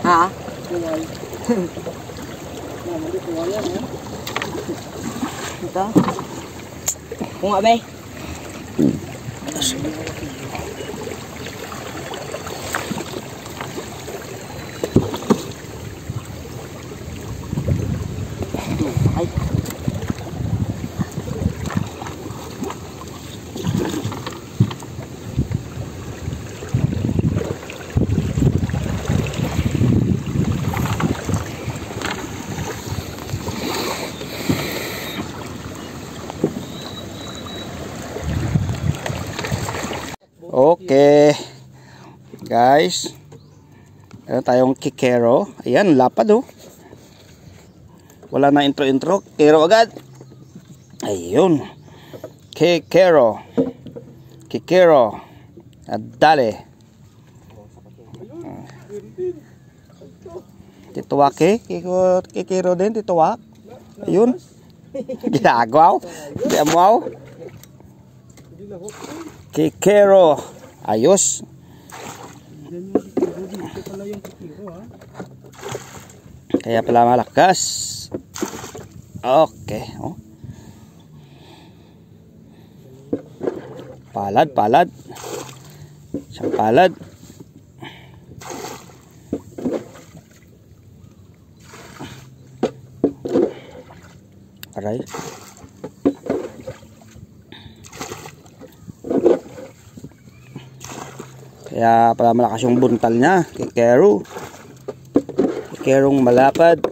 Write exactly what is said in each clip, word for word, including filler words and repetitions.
Ha? Kuway. Mali kuway yan, ha? Ito. Kung nga ba eh. Ay. Okay guys, meron tayong kikero. Ayan, lapad oh. Wala na intro intro, kikero agad. Ayun, kikero, kikero. Dale tituwake, kikero din, tituwak. Ayun, ginagaw, ginagaw. Kikero, ayos. Kaya pala malakas. Okay, oh. Palad, palad. Isang palad. Aray. Kaya pala malakas yung buntal niya, kikero. Kikerong malapad.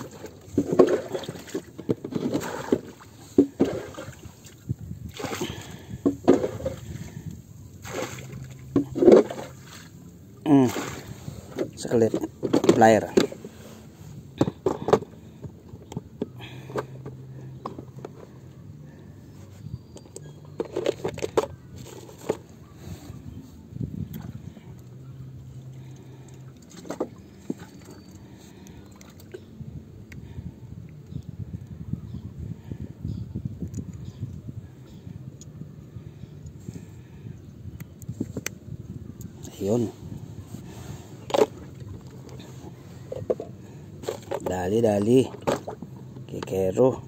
Mm. Saklit. Plier. Ayun. Dali, dali. Kikero.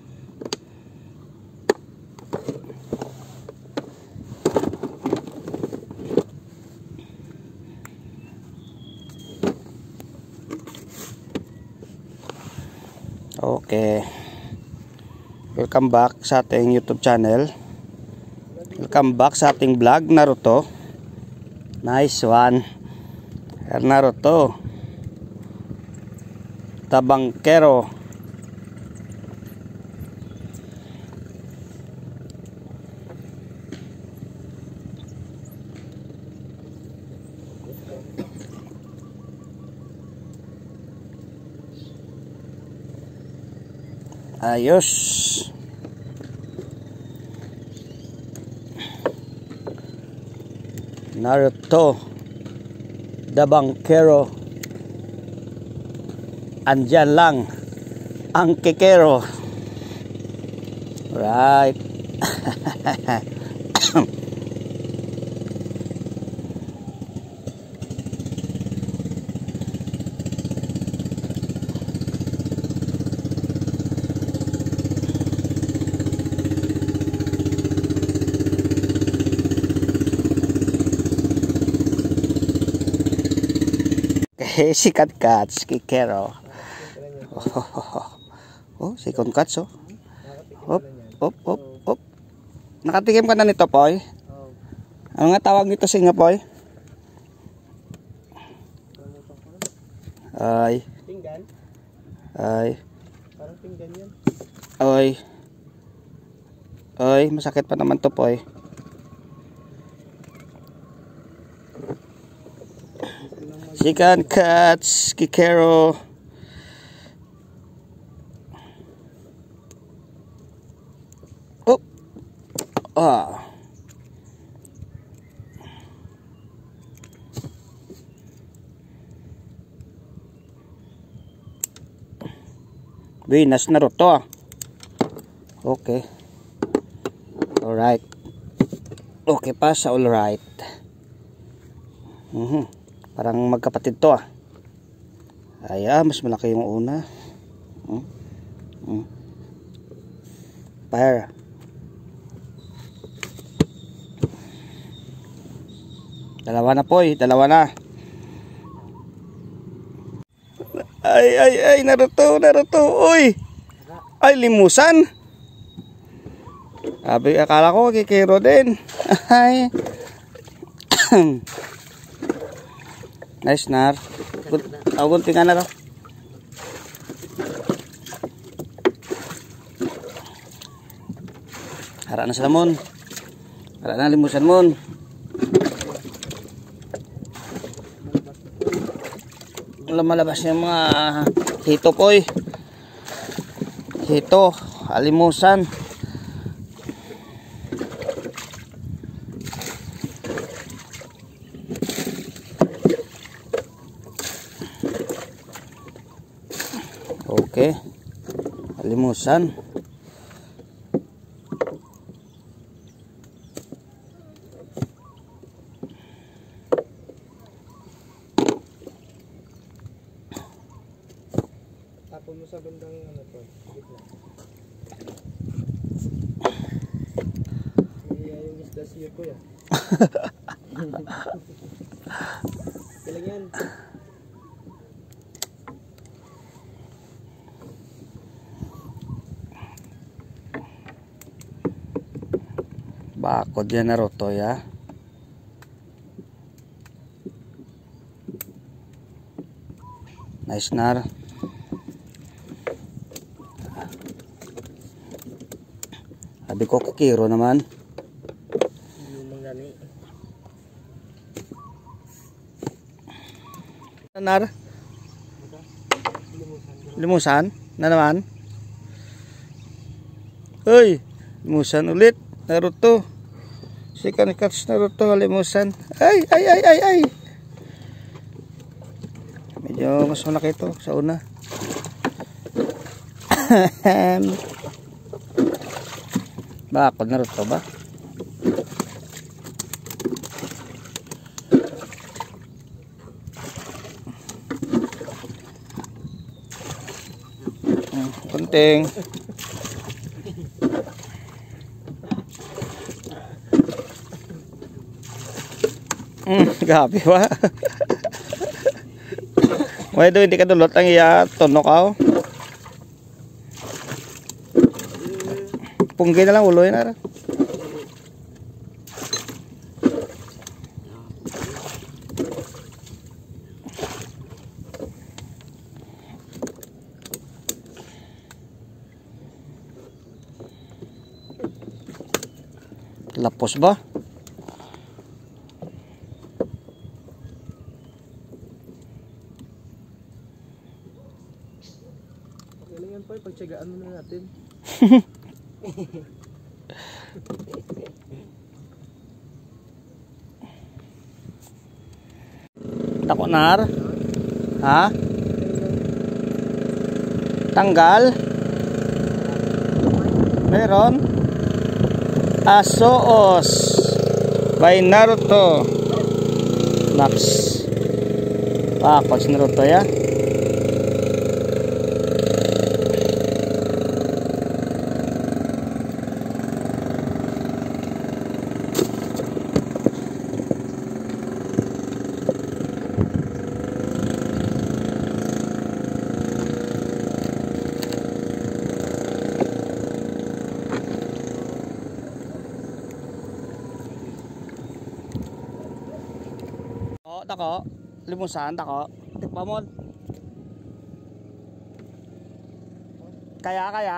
Okay. Welcome back sa ating YouTube channel. Welcome back sa ating vlog, Naruto. Nice one. Naruto. Tabangkero. Ayos. Naruto Tabangkero. Andyan lang ang kikero. Right. Okay, sikat cats, kikero. Oh, oh, second cuts oh. Hop, hop, hop, hop. Nakatikim ka na nito, Poy? Ano nga tawag nito sa inyo, Poy? Ay. Pinggan? Ay. Parang pinggan yan. Ay. Ay, masakit pa naman to, Poy. Second cuts, kikero. Ah. Venus Naruto. Okay. Alright. Okay pa sa alright. Mhm. Parang magkapatid to ah. Ay, ah, mas malaki yung una. Hmm? Hmm. Fire. Dalawa na po eh, dalawa na. Ay, ay, ay, Naruto, Naruto, uy. Ay, limusan. Sabi, akala ko kikiro din. Ay. Nice, Nar. Ako guntingan na to. Hara na sa lamon. Hara na, limusan mon. Malabas yung mga hito po eh. Hito, alimusan. Okay, alimusan. Tapon mo sa bandang ano to, gitna. Iya yung isda siya ko ya. Kailan yan? Bakod yan, Naruto ya. Nice, Nar. Sabi ko kikiro naman. Yung manggani. Nar. Limusan na naman. Uy, limusan ulit. Naruto. Si Kanikats Naruto, limusan. Ay, ay, ay, ay, ay. Medyo mas malaki ito sa una. Bakod Naruto ba? Hmm, kunting. Hmm, gabi ba? May do hindi ka dulot ang iya tunok ako. Punggi na lang ulo yun ara. Lapos ba? Kailan yan po, pagtsagaan mo na natin. Tako, Nar. Ha? Tanggal. Meron. Asoos by Naruto. Max. Bakod si Naruto ya. Tako, limusan, tako. Tikpa mo. Kaya, kaya.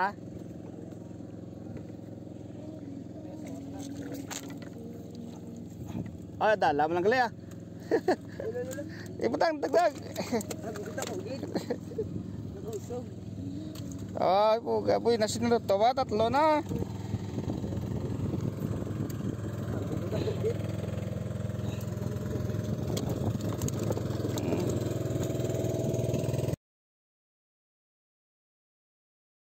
Ay, dala mo lang gali ah. Ibutang, dagdag. Ay, puga, boy, nasinulot to ba? Tatlo na.